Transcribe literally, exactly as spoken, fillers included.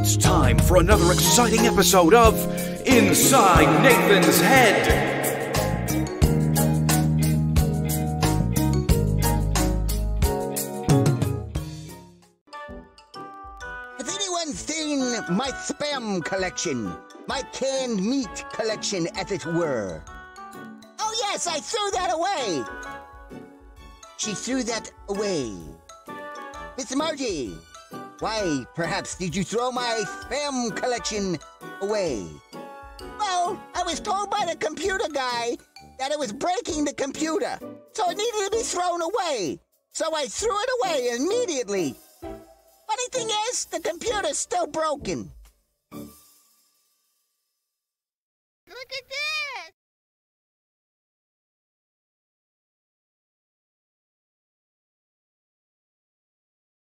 It's time for another exciting episode of Inside Nathan's Head. Has anyone seen my spam collection? My canned meat collection, as it were. Oh yes, I threw that away. She threw that away. Miss Margie, why, perhaps, did you throw my spam collection away? Well, I was told by the computer guy that it was breaking the computer, so it needed to be thrown away. So I threw it away immediately. Funny thing is, the computer's still broken. Look at this!